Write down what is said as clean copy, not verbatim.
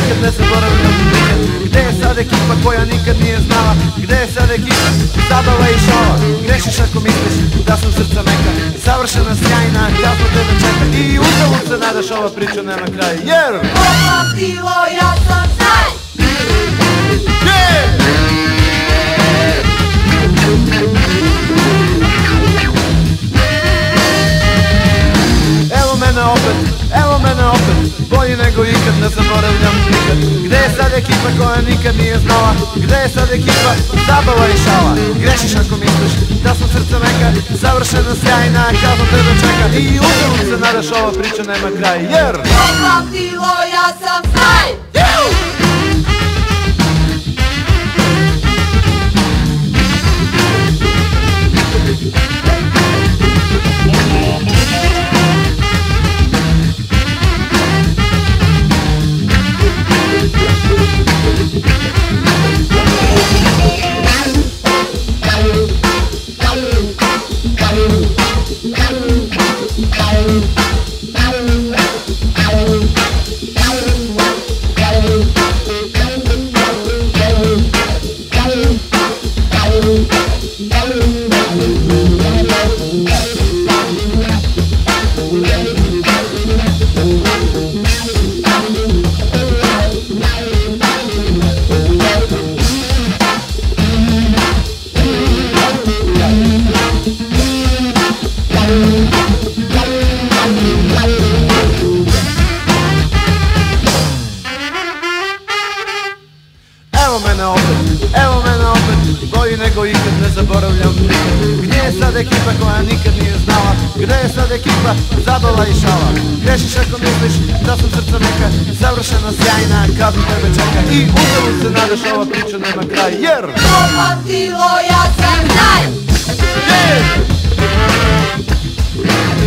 ikad ne zaboravljam nikad. Gde je sad ekipa koja nikad nije znala? Gde je sad ekipa zabava i šala? Grešiš ako misliš da sam srca meka, savršena, sjajna, kazna tebe čeka. I uzalud se nadaš, ova priča nema kraja. Jer Popatilo, ja sam taj. Evo mene opet, bolji nego ikad, ne zaboravljam nikad. Gde je sad ekipa koja nikad nije znala? Gde je sad ekipa zabava i šala? Grešiš ako misliš da sam srca meka, savršena, sjajna, kazna tebe čeka. I uzalud se nadaš, ova priča nema kraja. Jer Popatilo, ja sam taj. Evo mene opet, bolji nego ikad, ne zaboravljam nikad. Gdje je sad ekipa koja nikad nije znala? Gdje je sad ekipa zabava i šala? Grešiš ako misliš da sam srca meka, savršena, sjajna, kazna tebe čeka. I uzalud se nadaš, ova priča nema kraj. Jer Popatilo, ja sam taj.